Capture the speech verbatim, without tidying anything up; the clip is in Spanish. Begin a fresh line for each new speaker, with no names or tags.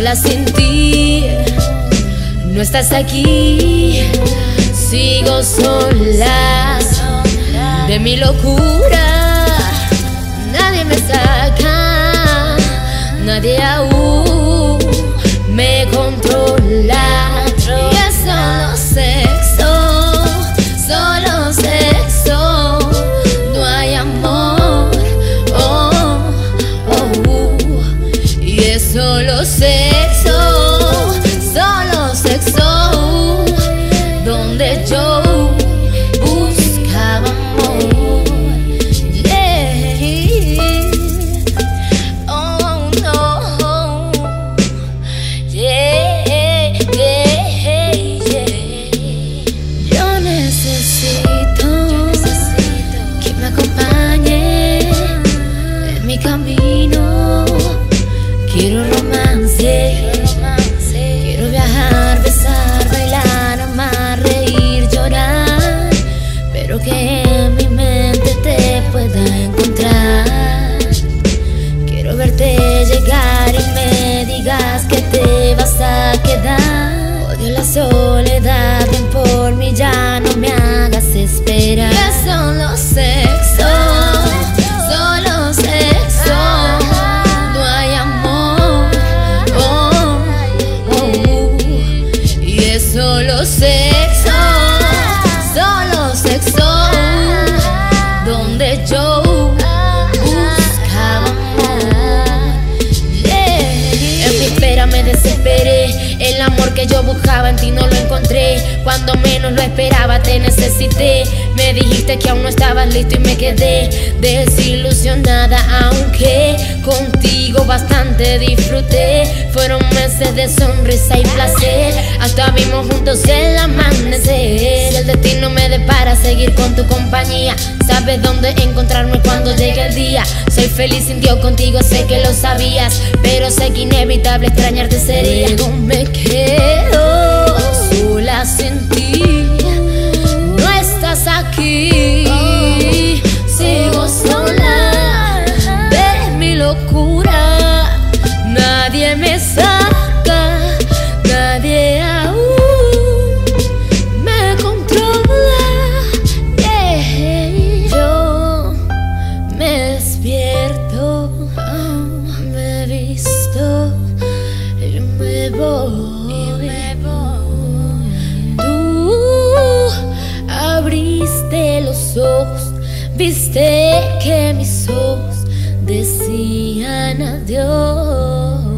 sola sin ti. No estás aquí, sigo sola de mi locura. Nadie me saca, nadie aún me controla. Y es solo sexo, solo sexo, no hay amor. Oh, oh, uh. Y es solo sexo, solo sexo, donde yo buscaba amor. Yeah. Oh no. Yeah, yeah, yeah. Yo necesito, yo necesito que me acompañe en mi camino. Quiero romance, quiero viajar, besar, bailar, amar, reír, llorar, pero que en mi mente te pueda encontrar. Quiero verte llegar y me digas que te vas a quedar. Odio la soledad, ven por mí, ya no me hagas esperar. Es solo sexo, solo sexo, no hay amor. Oh, oh, uh. Y es solo sexo, solo sexo, donde yo buscaba amor. Yeah. En mi espera me desesperé, el amor que yo buscaba en ti no lo encontré. Cuando menos lo esperaba te necesité. Me dijiste que aún no estabas listo y me quedé desilusionada, aunque contigo bastante disfruté. Fueron meses de sonrisa y placer, hasta vimos juntos el amanecer. Si el destino me depara seguir con tu compañía, sabes dónde encontrarme cuando llegue el día. Soy feliz sin Dios contigo, sé que lo sabías, pero sé que inevitable extrañarte sería. Luego me quedo sola sin ti, no estás aquí. Sigo sola de mi locura, nadie me saca, nadie aún me controla. Yeah. Yo me despierto, me he visto, yo me voy. Tú abriste los ojos, viste que mis ojos decían adiós.